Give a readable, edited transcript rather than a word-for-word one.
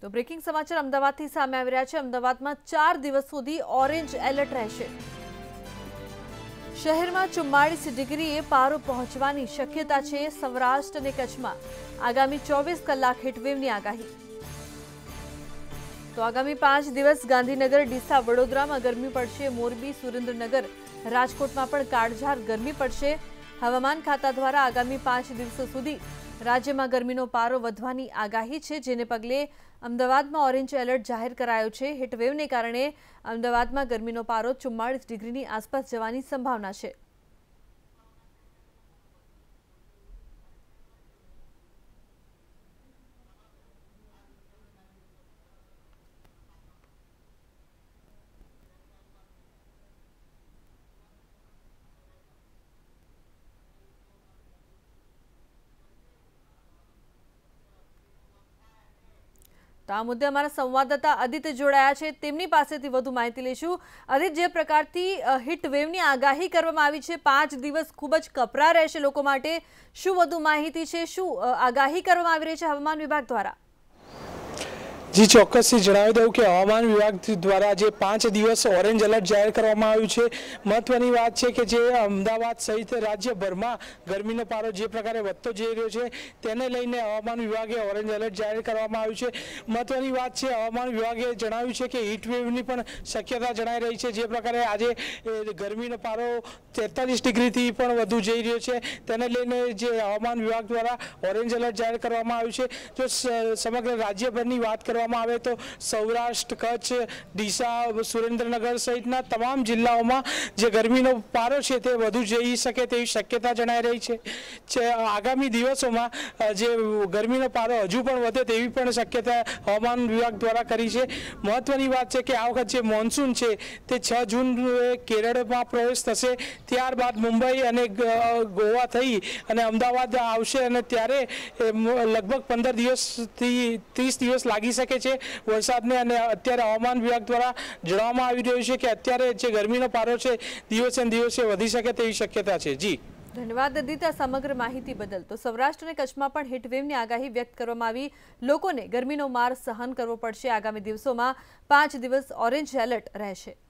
તો બ્રેકિંગ સમાચાર અમદાવાદથી સામે આવી રહ્યા છે। અમદાવાદમાં 4 દિવસ સુધી ઓરેન્જ એલર્ટ રહેશે। શહેરમાં 44 ડિગ્રીએ પારો પહોંચવાની શક્યતા છે। સૌરાષ્ટ્ર અને કચ્છમાં આગામી 24 કલાક હીટવેવની આગાહી। તો આગામી 5 દિવસ ગાંધીનગર, ડીસા, વડોદરામાં ગરમી પડશે। મોરબી, સુરેન્દ્રનગર, રાજકોટમાં પણ કાળઝાળ ગરમી પડશે। હવામાન ખાતા દ્વારા આગામી 5 દિવસો સુધી રાજ્યમાં ગરમીનો પારો વધવાની આગાહી છે, જેને પગલે અમદાવાદમાં ઓરેન્જ એલર્ટ જાહેર કરાયો છે। હીટવેવને કારણે અમદાવાદમાં ગરમીનો પારો 44 ડિગ્રીની આસપાસ જવાની સંભાવના છે। તો આ મુદ્દે અમારા સંવાદદાતા આદિત્ય જોડાયા છે, તેમની પાસેથી વધુ માહિતી લઈશું। આદિત્ય, જે પ્રકારથી હીટ વેવની આગાહી કરવામાં આવી છે, 5 દિવસ ખૂબ જ કપરા રહેશે લોકો માટે, શું વધુ માહિતી છે? શું આગાહી કરવામાં આવી રહી છે હવામાન વિભાગ દ્વારા? જી ચોક્કસથી જણાવી દઉં કે હવામાન વિભાગ દ્વારા જે 5 દિવસ ઓરેન્જ એલર્ટ જાહેર કરવામાં આવ્યું છે। મહત્વની વાત છે કે જે અમદાવાદ સહિત રાજ્યભરમાં ગરમીનો પારો જે પ્રકારે વધતો જઈ રહ્યો છે, તેને લઈને હવામાન વિભાગે ઓરેન્જ એલર્ટ જાહેર કરવામાં આવ્યું છે। મહત્વની વાત છે, હવામાન વિભાગે જણાવ્યું છે કે હીટવેવની પણ શક્યતા જણાઈ રહી છે। જે પ્રકારે આજે ગરમીનો પારો 43 ડિગ્રીથી પણ વધુ જઈ રહ્યો છે, તેને લઈને જે હવામાન વિભાગ દ્વારા ઓરેન્જ એલર્ટ જાહેર કરવામાં આવ્યું છે। જો સમગ્ર રાજ્યભરની વાત કરવામાં આવે તો સૌરાષ્ટ્ર, કચ્છ, ડીસા, સુરેન્દ્રનગર સહિતના તમામ જિલ્લાઓમાં જે ગરમીનો પારો છે તે વધુ જઈ શકે તેવી શક્યતા જણાઈ રહી છે। આગામી દિવસોમાં જે ગરમીનો પારો હજુ પણ વધે તેવી પણ શક્યતા હવામાન વિભાગ દ્વારા કરી છે। મહત્વની વાત છે કે આ વખત જે મોન્સૂન છે તે 6 જૂન કેરળમાં પ્રવેશ થશે, ત્યારબાદ મુંબઈ અને ગોવા થઈ અને અમદાવાદ આવશે અને ત્યારે લગભગ 15 દિવસથી 30 દિવસ લાગી શકે છે વરસાદને। અને અત્યારે હવામાન વિભાગ દ્વારા જણાવવામાં આવી રહ્યું છે કે અત્યારે જે ગરમીનો પારો છે દિવસે ને દિવસે વધી શકે તેવી શક્યતા છે। જી ધન્યવાદ આદિત્ય સમગ્ર માહિતી બદલ। તો સૌરાષ્ટ્ર અને કચ્છમાં પણ હીટવેવની આગાહી વ્યક્ત કરવામાં આવી। લોકોને ગરમીનો માર સહન કરવો પડશે। આગામી દિવસોમાં 5 દિવસ ઓરેન્જ એલર્ટ રહેશે।